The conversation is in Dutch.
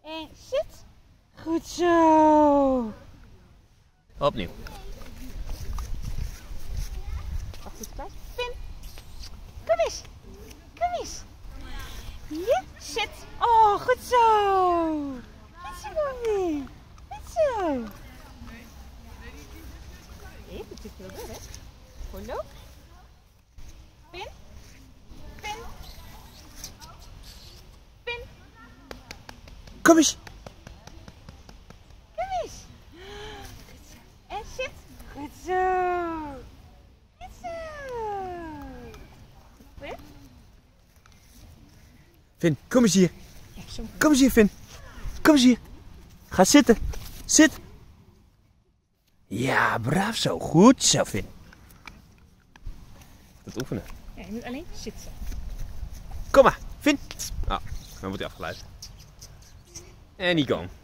En zit. Goed zo. Opnieuw. Wacht even thuis. Finn. Kom eens. Kom eens. Ja, zit. Oh, goed zo. Goed zo, Bobby. Goed zo. Even, het zit heel door, hè? Gewoon loop. Pin. Pin. Pin. Kom eens. Kom eens. Goed zo. En zit. Goed zo. Goed zo. Pin. Finn, kom eens hier. Ja, zo. Kom eens hier, Finn. Kom eens hier. Ga zitten. Zit. Ja, braaf zo. Goed zo, Finn. Dat oefenen. Ja, je moet alleen zitten. Kom maar, Finn. Oh, dan wordt hij afgeleid. En die kan.